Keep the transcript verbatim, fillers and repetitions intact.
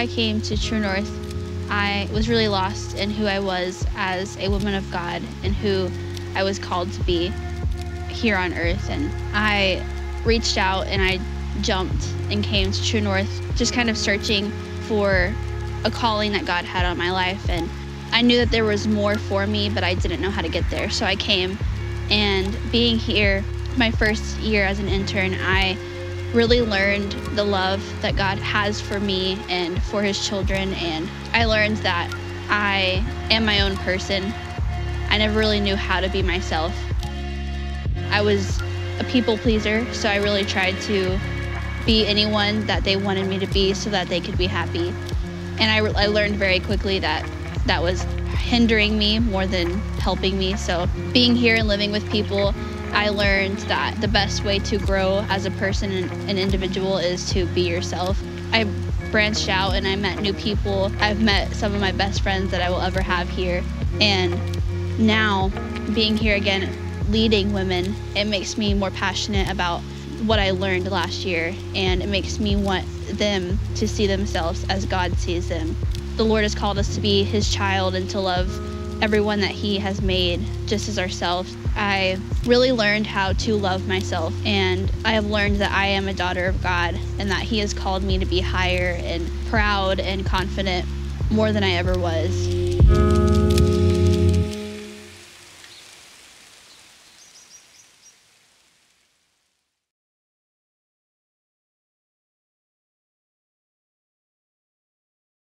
I came to True North, I was really lost in who I was as a woman of God and who I was called to be here on earth. And I reached out and I jumped and came to True North, just kind of searching for a calling that God had on my life. And I knew that there was more for me, but I didn't know how to get there. So I came, and being here my first year as an intern, I really learned the love that God has for me and for his children. And I learned that I am my own person. I never really knew how to be myself. I was a people pleaser, so I really tried to be anyone that they wanted me to be so that they could be happy. And I, I learned very quickly that that was hindering me more than helping me. So being here and living with people, I learned that the best way to grow as a person and an individual is to be yourself. I branched out and I met new people. I've met some of my best friends that I will ever have here. And now, being here again, leading women, it makes me more passionate about what I learned last year, and it makes me want them to see themselves as God sees them. The Lord has called us to be his child and to love everyone that he has made just as ourselves. I really learned how to love myself, and I have learned that I am a daughter of God and that he has called me to be higher and proud and confident more than I ever was.